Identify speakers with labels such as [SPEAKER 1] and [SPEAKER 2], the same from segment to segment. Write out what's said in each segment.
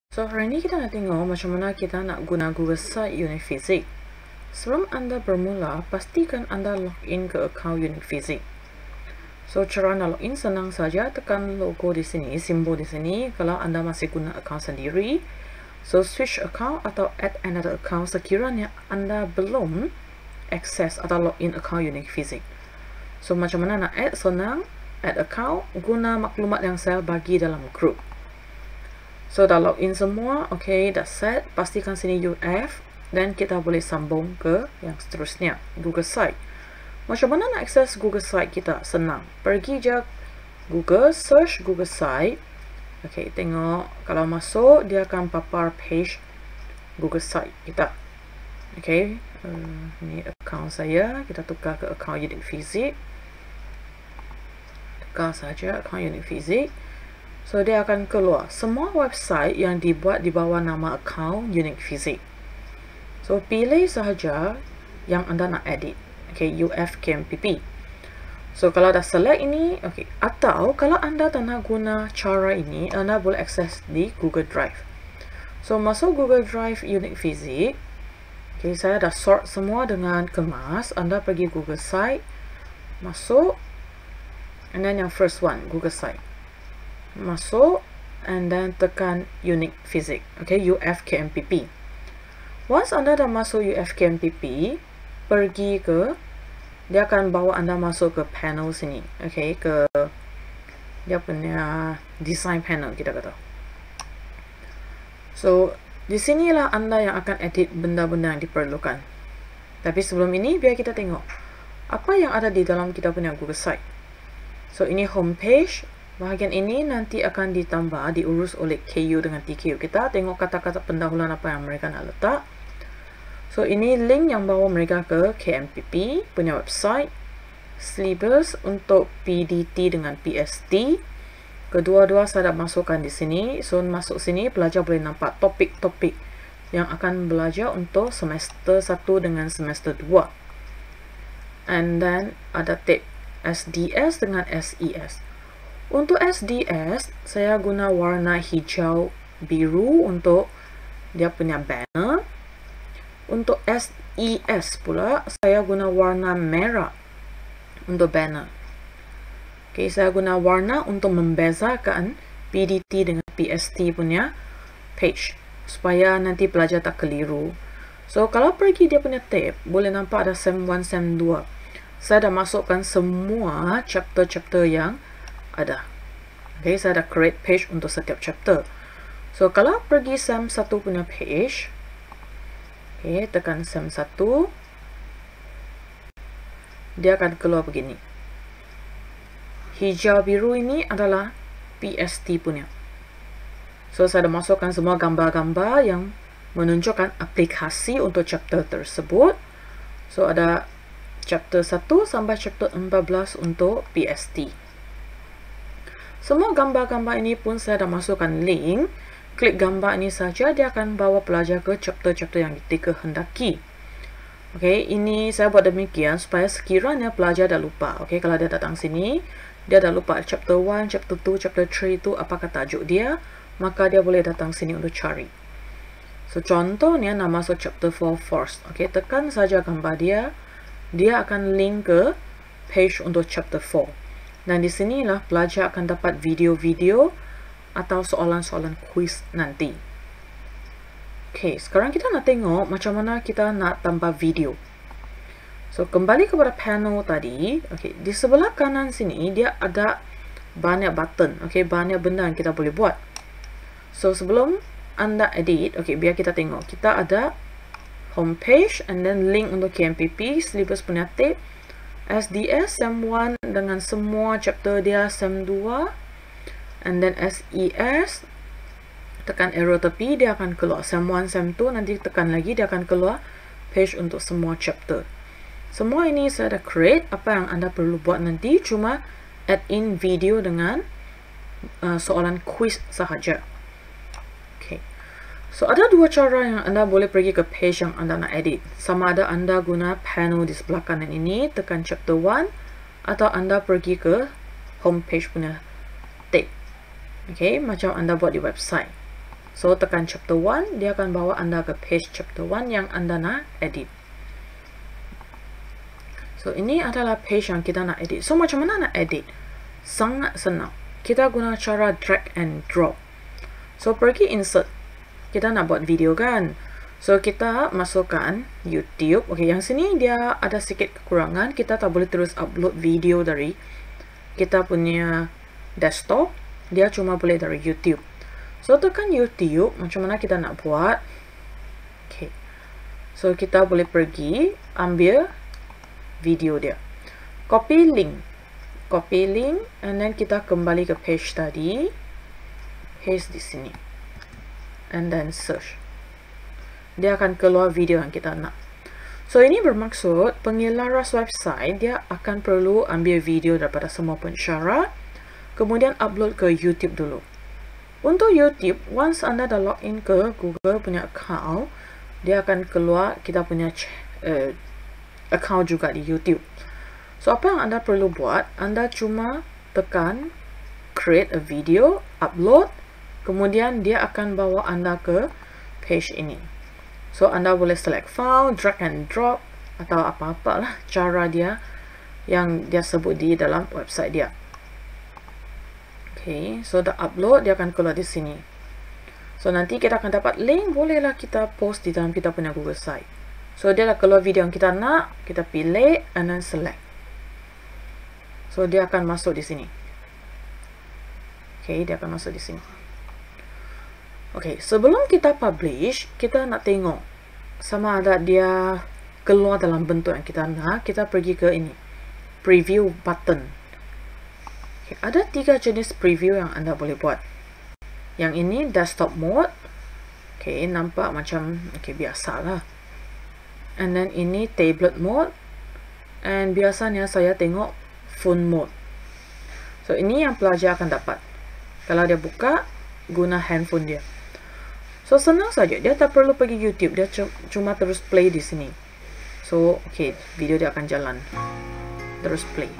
[SPEAKER 1] So hari ini kita nak tengok macam mana kita nak guna Google Site Unit Physics. Sebelum anda bermula, pastikan anda login ke akaun Unit Physics. So cara nak login senang saja, tekan logo di sini, simbol di sini. Kalau anda masih guna akaun sendiri, so switch account atau add another account sekiranya anda belum akses atau login akaun Unit Physics. So macam mana nak add? Senang, add account, guna maklumat yang saya bagi dalam grup. So dah login semua, okay, dah set, pastikan sini UF dan kita boleh sambung ke yang seterusnya, Google Site. Macam mana nak akses Google Site kita? Senang, pergi je Google, search Google Site. Okay, tengok, kalau masuk dia akan papar page Google Site kita. Okay, ni akaun saya, kita tukar ke akaun Unit Physics. Tukar saja akaun Unit Physics. So dia akan keluar semua website yang dibuat di bawah nama akaun Unit Physics. So pilih sahaja yang anda nak edit. Okay, UFKMPP. So kalau dah select ini, okay. Atau kalau anda tak nak guna cara ini, anda boleh akses di Google Drive. So masuk Google Drive Unit Physics. Okay, saya dah sort semua dengan kemas. Anda pergi Google Site, masuk, and then yang first one, Google Site. Masuk and then tekan Unit Physics, okay, UFKMPP. Once anda dah masuk UFKMPP, pergi ke, dia akan bawa anda masuk ke panel sini, okay, ke dia punya design panel kita kata. So di sinilah anda yang akan edit benda-benda yang diperlukan. Tapi sebelum ini biar kita tengok apa yang ada di dalam kita punya Google Site. So ini homepage. Bahagian ini nanti akan ditambah, diurus oleh KU dengan TQ. Kita tengok kata-kata pendahuluan apa yang mereka nak letak. So ini link yang bawa mereka ke KMPP punya website. Syllabus untuk PDT dengan PST. Kedua-dua saya dah masukkan di sini. So masuk sini, pelajar boleh nampak topik-topik yang akan belajar untuk semester 1 dengan semester 2. And then ada tab SDS dengan SES. Untuk SDS, saya guna warna hijau biru untuk dia punya banner. Untuk SES pula, saya guna warna merah untuk banner. Okay, saya guna warna untuk membezakan PDT dengan PST punya page, supaya nanti pelajar tak keliru. So, kalau pergi dia punya tab, boleh nampak ada SEM 1, SEM 2. Saya dah masukkan semua chapter-chapter yang ada. Okay, saya dah create page untuk setiap chapter. So kalau pergi SEM 1 punya page, okay, tekan SEM 1, dia akan keluar begini. Hijau biru ini adalah PST punya. So saya dah masukkan semua gambar-gambar yang menunjukkan aplikasi untuk chapter tersebut. So ada chapter 1 sampai chapter 14 untuk PST. Semua gambar-gambar ini pun saya dah masukkan link. Klik gambar ini saja, dia akan bawa pelajar ke chapter-chapter yang dikehendaki. Okay, ini saya buat demikian supaya sekiranya pelajar dah lupa. Okay, kalau dia datang sini, dia dah lupa chapter 1, chapter 2, chapter 3 itu apakah tajuk dia, maka dia boleh datang sini untuk cari. So contohnya nak masuk chapter 4 first. Okay, tekan saja gambar dia, dia akan link ke page untuk chapter 4. Dan di sinilah pelajar akan dapat video-video atau soalan-soalan quiz nanti. Okay, sekarang kita nak tengok macam mana kita nak tambah video. So, kembali kepada panel tadi. Okay, di sebelah kanan sini, dia ada banyak button. Okay, banyak benda yang kita boleh buat. So, sebelum anda edit, okay, biar kita tengok. Kita ada homepage, and then link untuk KMPP, syllabus punya tab. SDS SEM 1 dengan semua chapter dia SEM 2, and then SES, tekan arrow tepi, dia akan keluar SEM 1, SEM 2, nanti tekan lagi, dia akan keluar page untuk semua chapter. Semua ini saya dah create. Apa yang anda perlu buat nanti cuma add in video dengan soalan quiz sahaja. Okay. So ada dua cara yang anda boleh pergi ke page yang anda nak edit. Sama ada anda guna panel di sebelah kanan ini, tekan chapter 1, atau anda pergi ke homepage punya tab. Okay, macam anda buat di website. So tekan chapter 1, dia akan bawa Anda ke page chapter 1 yang Anda nak edit. So ini adalah page yang kita nak edit. So macam mana nak edit? Sangat senang. Kita guna cara drag and drop. So pergi insert. Kita nak buat video kan? So kita masukkan YouTube. Okay, yang sini dia ada sedikit kekurangan. Kita tak boleh terus upload video dari kita punya desktop. Dia cuma boleh dari YouTube. So tekan YouTube, macam mana kita nak buat? Okay. So kita boleh pergi ambil video dia. Copy link. Copy link and then kita kembali ke page tadi. Paste di sini. And then search. Dia akan keluar video yang kita nak. So ini bermaksud pengilaras website dia akan perlu ambil video daripada semua pensyarat, kemudian upload ke YouTube dulu. Untuk YouTube, once Anda dah login ke Google punya account, dia akan keluar kita punya account juga di YouTube. So apa yang Anda perlu buat, Anda cuma tekan create a video, upload, kemudian dia akan bawa Anda ke page ini. So Anda boleh select file, drag and drop atau apa-apa lah cara dia yang dia sebut di dalam website dia. Okay, so dah upload, dia akan keluar di sini. So nanti kita akan dapat link, bolehlah kita post di dalam kita punya Google site. So dia dah keluar video yang kita nak, kita pilih and then select. So dia akan masuk di sini. Okay, dia akan masuk di sini. Okay, sebelum kita publish, kita nak tengok sama ada dia keluar dalam bentuk yang kita nak. Kita pergi ke ini, preview button. Okay, ada 3 jenis preview yang Anda boleh buat. Yang ini desktop mode. Okay, nampak macam biasalah. And then ini tablet mode. And biasanya saya tengok phone mode. So ini yang pelajar akan dapat. Kalau dia buka, guna handphone dia. So senang saja, dia tak perlu pergi YouTube, dia cuma terus play di sini. So okay, video dia akan jalan. Terus play.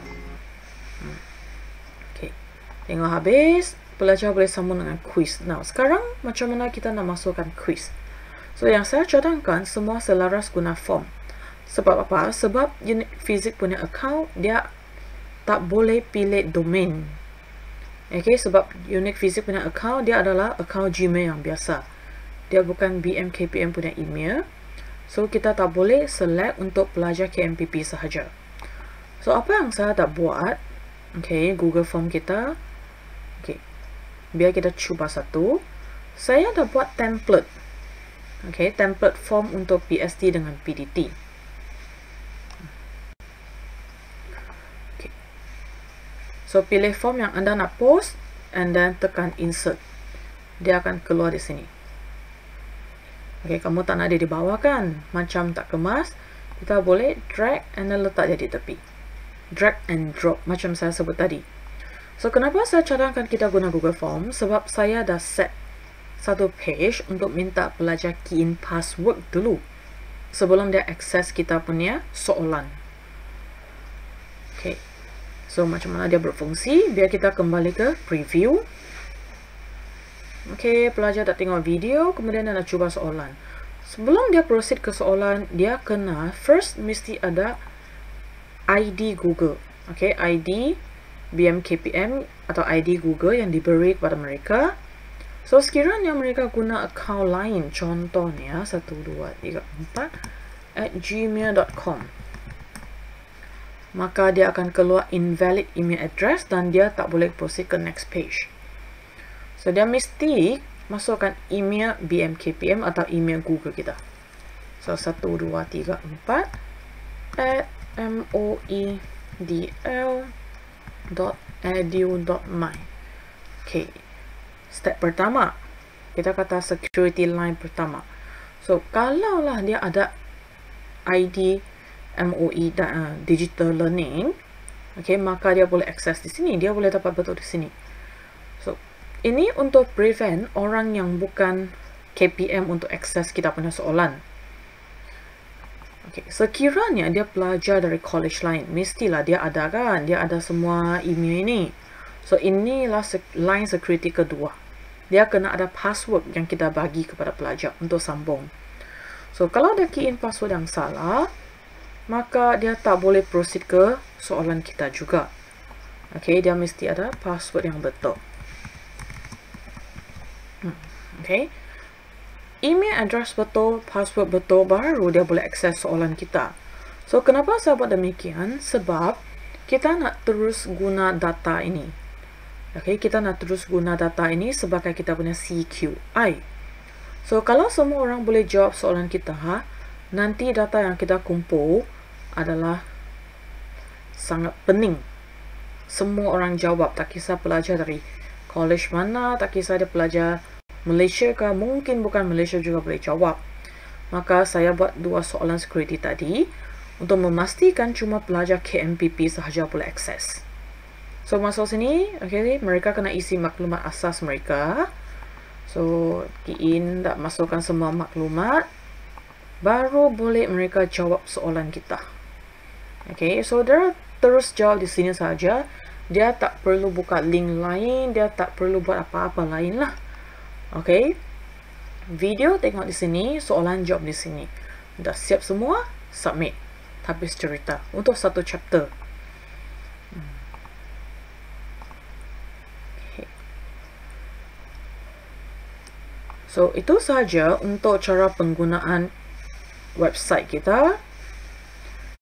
[SPEAKER 1] Okay, tengok habis, pelajar boleh sambung dengan quiz. Now sekarang macam mana kita nak masukkan quiz? So yang saya cadangkan semua selaras guna form. Sebab apa? Sebab Unique Physics punya account dia tak boleh pilih domain. Okay, sebab Unique Physics punya account dia adalah account Gmail yang biasa. Dia bukan BMKPM punya email. So kita tak boleh select untuk pelajar KMPP sahaja. So apa yang saya tak buat? Okay, Google Form kita. Okay, biar kita cuba satu. Saya dah buat template. Okay, template form untuk PST dengan PDT. Okay. So pilih form yang Anda nak post and then tekan insert. Dia akan keluar di sini. Okay, kamu tak nak dia di bawah kan? Macam tak kemas. Kita boleh drag and then letak dia di tepi. Drag and drop macam saya sebut tadi. So kenapa saya cadangkan kita guna Google Form? Sebab saya dah set satu page untuk minta pelajar key in password dulu sebelum dia akses kita punya soalan. Okay, so macam mana dia berfungsi? Biar kita kembali ke preview. Okay, pelajar dah tengok video, kemudian dia nak cuba soalan. Sebelum dia proceed ke soalan, dia kena first mesti ada ID Google. Okay, ID BMKPM atau ID Google yang diberi kepada mereka. So sekiranya mereka guna account lain, contohnya 1234@gmail.com, maka dia akan keluar invalid email address dan dia tak boleh proceed ke next page. So dia mesti masukkan email BMKPM atau email Google kita. So 1234@moedl.edu.my. Okay, step pertama, kita kata security line pertama. So kalaulah dia ada ID MOE digital learning, okay, maka dia boleh akses di sini, dia boleh dapat betul di sini. So ini untuk prevent orang yang bukan KPM untuk akses kita punya soalan. Okay, sekiranya dia pelajar dari college lain, mestilah dia ada kan, dia ada semua email ini. So inilah line security kedua. dia kena ada password yang kita bagi kepada pelajar untuk sambung. So, kalau dia key in password yang salah, maka dia tak boleh proceed ke soalan kita juga. Okay, dia mesti ada password yang betul. Okay, email address betul, password betul, baru dia boleh akses soalan kita. So, kenapa saya buat demikian? Sebab kita nak terus guna data ini. Okay, kita nak terus guna data ini sebagai kita punya CQI. So, kalau semua orang boleh jawab soalan kita, nanti data yang kita kumpul adalah sangat pening. Semua orang jawab, tak kisah pelajar dari college mana, tak kisah dia pelajar Malaysia ke, mungkin bukan Malaysia juga boleh jawab. Maka saya buat 2 soalan security tadi untuk memastikan cuma pelajar KMPP sahaja boleh akses. So, masuk sini, okay, mereka kena isi maklumat asas mereka. So, key in, tak masukkan semua maklumat, baru boleh mereka jawab soalan kita. Okay, so dia terus jawab di sini saja. Dia tak perlu buka link lain, dia tak perlu buat apa-apa lain lah. Okay, video tengok di sini, soalan jawab di sini. Dah siap semua, submit. Habis cerita untuk 1 chapter. Okay. So, itu sahaja untuk cara penggunaan website kita.